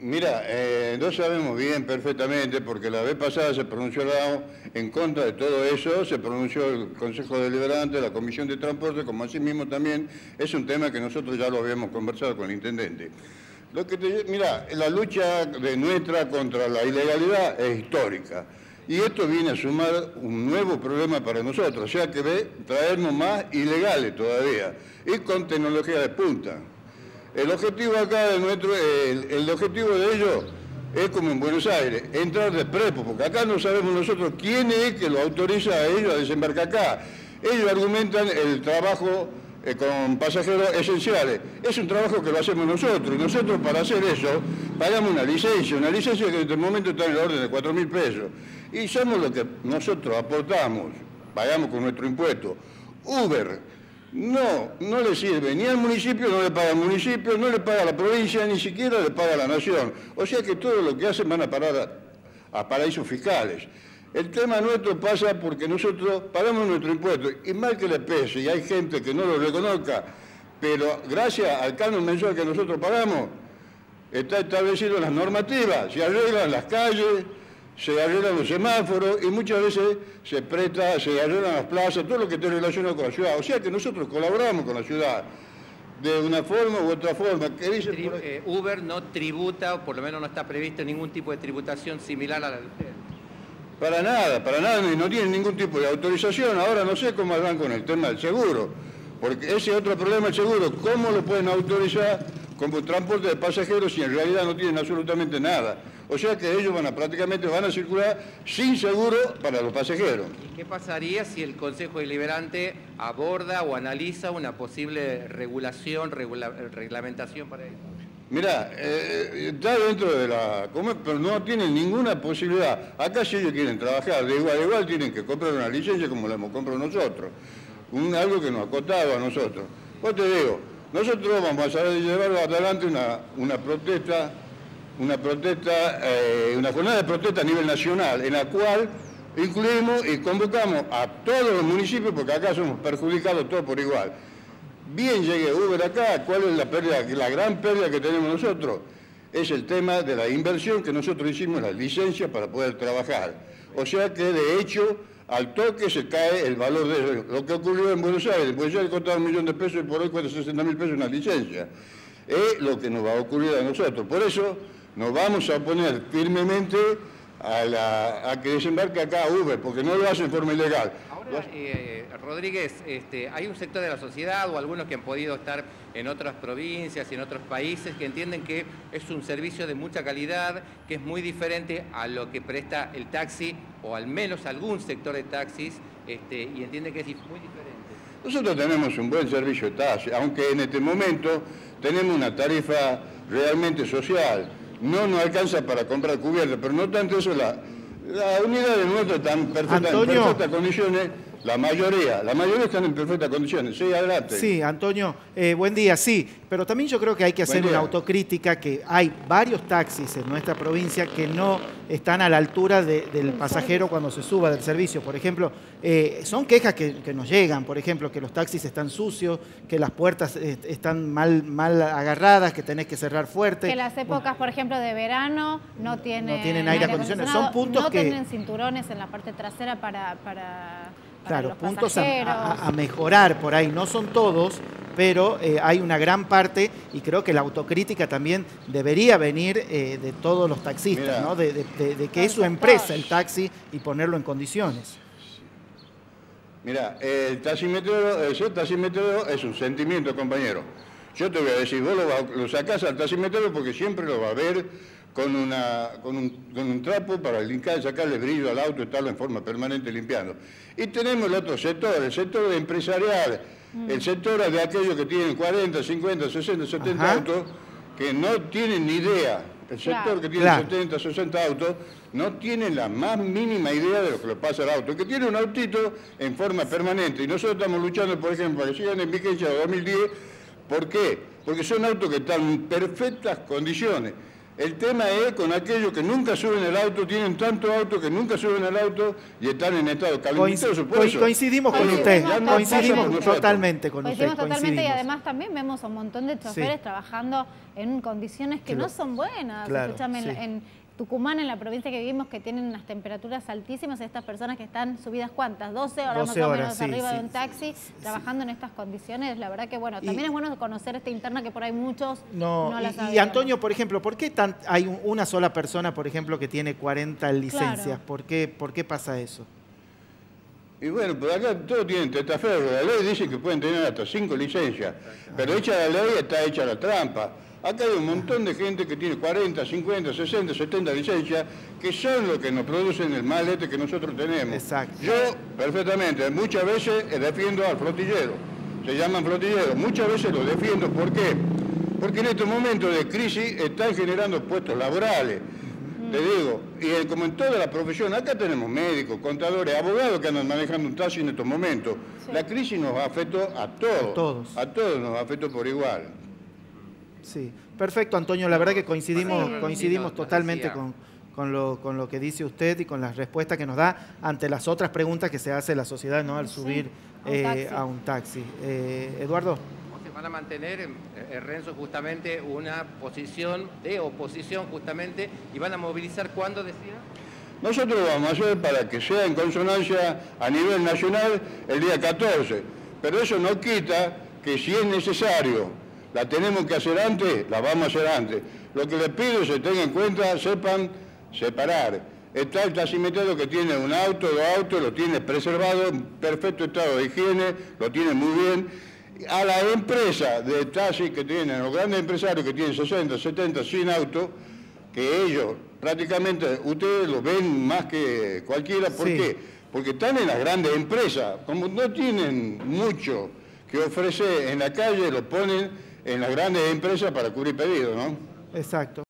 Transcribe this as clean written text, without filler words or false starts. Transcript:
Mira, no sabemos bien perfectamente, porque la vez pasada se pronunció en contra de todo eso, se pronunció el Consejo Deliberante, la Comisión de Transporte, como así mismo también es un tema que nosotros ya lo habíamos conversado con el Intendente. Mira, la lucha de nuestra contra la ilegalidad es histórica, y esto viene a sumar un nuevo problema para nosotros, o sea que traernos más ilegales todavía, y con tecnología de punta. El objetivo acá de el objetivo de ellos es como en Buenos Aires, entrar de prepo, porque acá no sabemos nosotros quién es que lo autoriza a ellos a desembarcar acá. Ellos argumentan el trabajo con pasajeros esenciales. Es un trabajo que lo hacemos nosotros, y nosotros para hacer eso pagamos una licencia que en este momento está en el orden de 4.000 pesos. Y somos lo que nosotros aportamos, pagamos con nuestro impuesto. Uber no le sirve ni al municipio, no le paga al municipio, no le paga a la provincia, ni siquiera le paga a la nación. O sea que todo lo que hacen van a parar a paraísos fiscales. El tema nuestro pasa porque nosotros pagamos nuestro impuesto, y mal que le pese, y hay gente que no lo reconozca, pero gracias al canon mensual que nosotros pagamos, está establecido en las normativas, se arreglan las calles, se arreglan los semáforos, y muchas veces se arreglan las plazas, todo lo que esté relacionado con la ciudad. O sea que nosotros colaboramos con la ciudad de una forma u otra forma. Uber no tributa, o por lo menos no está previsto ningún tipo de tributación similar a la de usted. Para nada, no tienen ningún tipo de autorización. Ahora no sé cómo van con el tema del seguro, porque ese es otro problema del seguro. ¿Cómo lo pueden autorizar como transporte de pasajeros si en realidad no tienen absolutamente nada? O sea que ellos prácticamente van a circular sin seguro para los pasajeros. ¿Y qué pasaría si el Consejo Deliberante aborda o analiza una posible reglamentación para eso? Mirá, está dentro de pero no tienen ninguna posibilidad. Acá si ellos quieren trabajar de igual a igual tienen que comprar una licencia como la hemos comprado nosotros. Algo que nos ha costado a nosotros. Pues te digo, nosotros vamos a llevar adelante una jornada de protesta a nivel nacional, en la cual incluimos y convocamos a todos los municipios, porque acá somos perjudicados todos por igual. Bien llegue Uber acá, ¿cuál es la gran pérdida que tenemos nosotros? Es el tema de la inversión que nosotros hicimos en las licencias para poder trabajar. O sea que de hecho al toque se cae el valor de eso. Lo que ocurrió en Buenos Aires, en Buenos Aires costaba 1 millón de pesos y por hoy cuesta 60.000 pesos una licencia. Es lo que nos va a ocurrir a nosotros. Por eso nos vamos a oponer firmemente a que desembarque acá Uber, porque no lo hace en forma ilegal. Ahora, Rodríguez, hay un sector de la sociedad o algunos que han podido estar en otras provincias y en otros países que entienden que es un servicio de mucha calidad, que es muy diferente a lo que presta el taxi, o al menos algún sector de taxis, y entienden que es muy diferente. Nosotros tenemos un buen servicio de taxi, aunque en este momento tenemos una realmente social. No nos alcanza para comprar cubiertas, pero no tanto eso, la unidad de nuestro están en perfectas condiciones. La mayoría están en perfectas condiciones. Sí, adelante. Sí, Antonio, buen día, sí. Pero también yo creo que hay que hacer una autocrítica, que hay varios taxis en nuestra provincia que no están a la altura del pasajero cuando se suba del servicio. Por ejemplo, son quejas que nos llegan, por ejemplo, que los taxis están sucios, que las puertas están mal agarradas, que tenés que cerrar fuerte. Que las épocas, por ejemplo, de verano no tienen aire acondicionado. Son puntos no tienen cinturones en la parte trasera para claro, puntos a mejorar por ahí. No son todos, pero hay una gran parte, y creo que la autocrítica también debería venir de todos los taxistas, ¿no? De que es su empresa el taxi y ponerlo en condiciones. Mira, el taxímetro es un sentimiento, compañero. Yo te voy a decir, vos lo sacás al taxímetro porque siempre lo va a ver con un trapo para limpiar, sacarle brillo al auto y estarlo en forma permanente limpiando. Y tenemos el otro sector, el sector empresarial, el sector de aquellos que tienen 40, 50, 60, 70 autos, que no tienen ni idea. El sector que tiene 70, 60 autos, no tiene la más mínima idea de lo que le pasa al auto. Que tiene un autito en forma permanente. Y nosotros estamos luchando, por ejemplo, para que sigan en vigencia de 2010. ¿Por qué? Porque son autos que están en perfectas condiciones. El tema es con aquellos que nunca suben el auto, tienen tanto auto que nunca suben el auto y están en estado calamitoso. Coincidimos con usted, coincidimos totalmente con usted. Coincidimos totalmente y además también vemos a un montón de choferes trabajando en condiciones que no son buenas. Claro, escúchame, en Tucumán, en la provincia que vivimos, que tienen unas temperaturas altísimas, estas personas que están subidas, ¿cuántas? 12 horas más o menos arriba de un taxi, trabajando en estas condiciones. La verdad que, bueno, también es bueno conocer esta interna que por ahí muchos no la saben. Y Antonio, por ejemplo, ¿por qué hay una sola persona, por ejemplo, que tiene 40 licencias? Claro. ¿Por qué pasa eso? Y bueno, por acá todos tienen testaferro. La ley dice que pueden tener hasta 5 licencias, pero hecha la ley está hecha la trampa. Acá hay un montón de gente que tiene 40, 50, 60, 70 licencias, que son los que nos producen el malete que nosotros tenemos. Exacto. Yo, perfectamente, muchas veces defiendo al flotillero. Se llaman flotilleros. Muchas veces los defiendo. ¿Por qué? Porque en estos momentos de crisis están generando puestos laborales. Te digo, y como en toda la profesión, acá tenemos médicos, contadores, abogados que andan manejando un taxi en estos momentos. Sí. La crisis nos afectó a todos. A todos nos afectó por igual. Sí, perfecto, Antonio. La verdad que coincidimos totalmente con lo que dice usted y con las respuestas que nos da ante las otras preguntas que se hace la sociedad, ¿no?, al subir a un taxi. Eduardo. Van a mantener, Renzo, justamente una posición de oposición justamente y van a movilizar, ¿cuándo decía? Nosotros lo vamos a hacer para que sea en consonancia a nivel nacional el día 14, pero eso no quita que si es necesario, la tenemos que hacer antes, la vamos a hacer antes. Lo que les pido es que tengan en cuenta, sepan separar. Está el taximetrero que tiene un auto, 2 autos, lo tiene preservado, en perfecto estado de higiene, lo tiene muy bien. A la empresa de taxi que tienen, los grandes empresarios que tienen 60, 70, 100 autos, que ellos prácticamente, ustedes lo ven más que cualquiera. ¿Por qué? Porque están en las grandes empresas. Como no tienen mucho que ofrecer en la calle, lo ponen en las grandes empresas para cubrir pedidos, ¿no? Exacto.